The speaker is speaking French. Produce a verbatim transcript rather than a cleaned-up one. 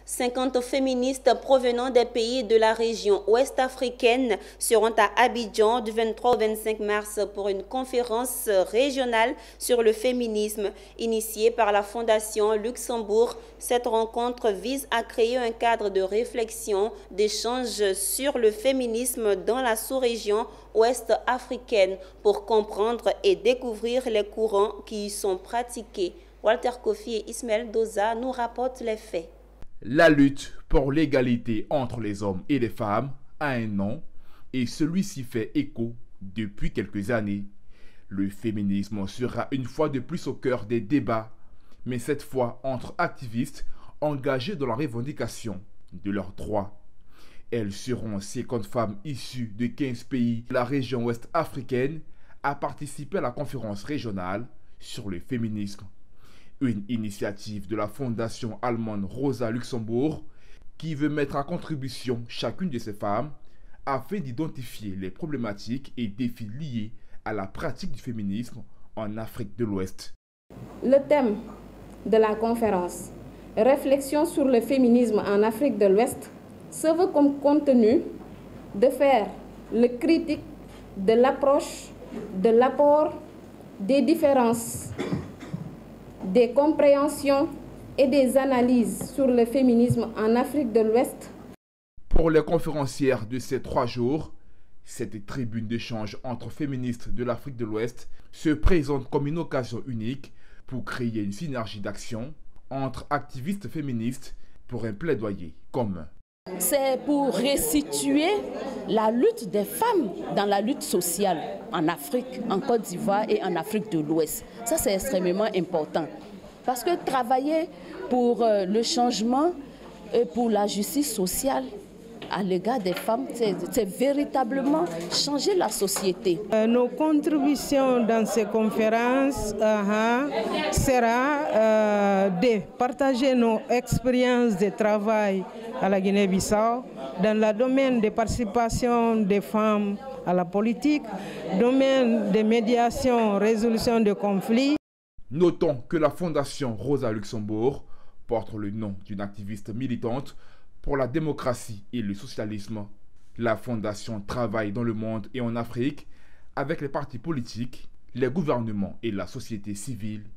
cinquante féministes provenant des pays de la région ouest africaine seront à Abidjan du vingt-trois au vingt-cinq mars pour une conférence régionale sur le féminisme initiée par la Fondation Luxembourg. Cette rencontre vise à créer un cadre de réflexion, d'échange sur le féminisme dans la sous-région ouest africaine pour comprendre et découvrir les courants qui y sont pratiqués. Walter Kofi et Ismaël Doza nous rapportent les faits. La lutte pour l'égalité entre les hommes et les femmes a un nom et celui-ci fait écho depuis quelques années. Le féminisme sera une fois de plus au cœur des débats, mais cette fois entre activistes engagés dans la revendication de leurs droits. Elles seront cinquante femmes issues de quinze pays de la région ouest africaine à participer à la conférence régionale sur le féminisme. Une initiative de la fondation allemande Rosa Luxembourg qui veut mettre à contribution chacune de ces femmes afin d'identifier les problématiques et défis liés à la pratique du féminisme en Afrique de l'Ouest. Le thème de la conférence, réflexion sur le féminisme en Afrique de l'Ouest, se veut comme contenu de faire le critique de l'approche, de l'apport, des différences, des compréhensions et des analyses sur le féminisme en Afrique de l'Ouest. Pour les conférencières de ces trois jours, cette tribune d'échange entre féministes de l'Afrique de l'Ouest se présente comme une occasion unique pour créer une synergie d'action entre activistes féministes pour un plaidoyer commun. C'est pour restituer la lutte des femmes dans la lutte sociale en Afrique, en Côte d'Ivoire et en Afrique de l'Ouest. Ça, c'est extrêmement important. Parce que travailler pour le changement et pour la justice sociale à l'égard des femmes, c'est véritablement changer la société. Euh, nos contributions dans ces conférences uh, sera euh, de partager nos expériences de travail à la Guinée-Bissau dans le domaine de participation des femmes à la politique, domaine de médiation, résolution de conflits. Notons que la Fondation Rosa Luxembourg porte le nom d'une activiste militante pour la démocratie et le socialisme. La Fondation travaille dans le monde et en Afrique avec les partis politiques, les gouvernements et la société civile.